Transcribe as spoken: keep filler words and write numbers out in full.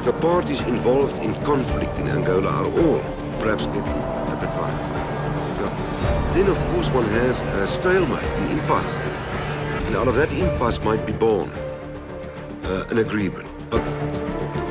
the parties involved in conflict in Angola are all perhaps getting at the fire. Now, then, of course, one has a stalemate, an impasse. And out of that impasse might be born uh, an agreement. But